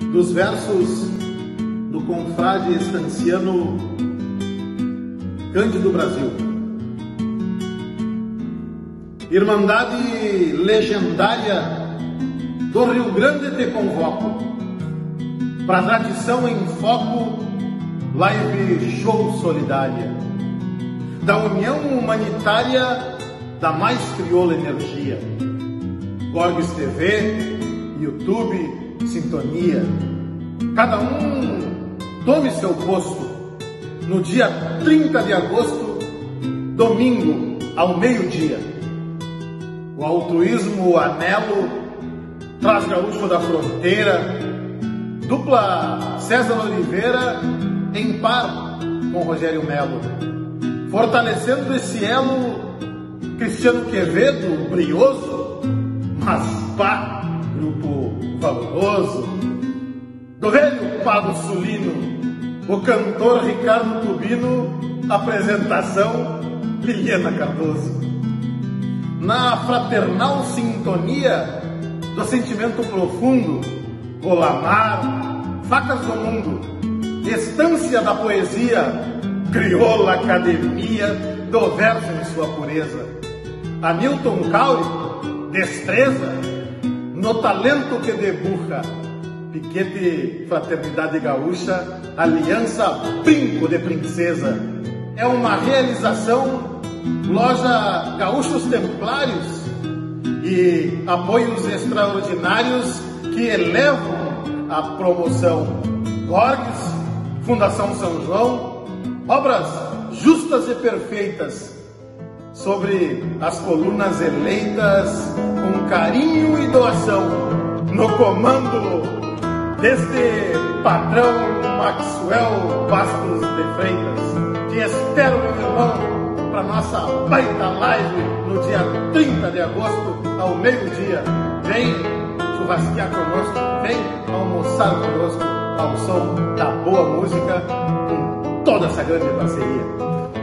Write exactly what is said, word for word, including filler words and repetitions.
dos versos do confrade estanciano Cândido Brasil. Irmandade legendária do Rio Grande te convoco, pra tradição em foco, live show solidária, da união humanitária da mais crioula energia. Gorgs T V, YouTube, sintonia. Cada um tome seu posto no dia trinta de agosto, domingo, ao meio-dia. O altruísmo anelo traz gaúcho da fronteira, dupla César Oliveira em par com Rogério Melo, fortalecendo esse elo Cristiano Quevedo, brioso, mas pá, grupo valoroso, do velho Pablo Sulino, o cantor Ricardo Tubino, apresentação Liliana Cardoso. Na fraternal sintonia do sentimento profundo, Olamar, Facas do Mundo, estância da poesia, crioula academia do verso em sua pureza. Hamilton Cauri, destreza no talento que deburra. Piquete Fraternidade Gaúcha, aliança brinco de princesa. É uma realização loja Gaúchos Templários e apoios extraordinários que elevam a promoção. Gorgs, Fundação São João, obras justas e perfeitas sobre as colunas eleitas com carinho e doação, no comando deste patrão Maxwell Bastos de Freitas. Te espero, meu irmão, para nossa baita live no dia trinta de agosto, ao meio-dia. Vem churrasquear conosco, vem almoçar conosco ao som da boa música, com toda essa grande parceria.